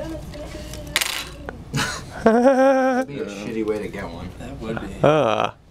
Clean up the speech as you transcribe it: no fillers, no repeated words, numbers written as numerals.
That'd be a shitty way to get one. That would be.